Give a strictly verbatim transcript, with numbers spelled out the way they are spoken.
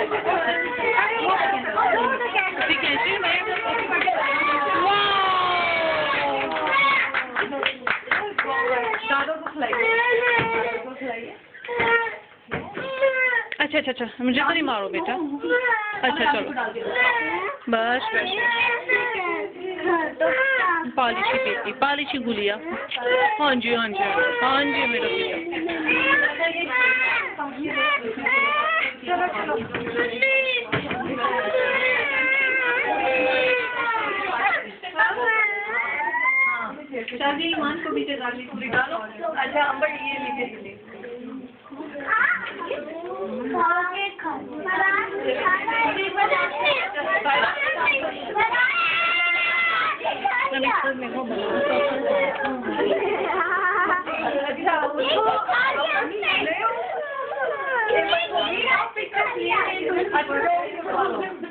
अच्छा अच्छा अच्छा, मुझे तो नहीं मारो बेटा। अच्छा चलो, बस बस पालिशी बेटी, पालिशी गुलिया। हाँ जी हाँ जी हाँ जी मेरा भैया। चलो चलो चाबी ईमान को पीछे डाली, पूरी डालो। अच्छा अंबर ये लीजिए। अच्छा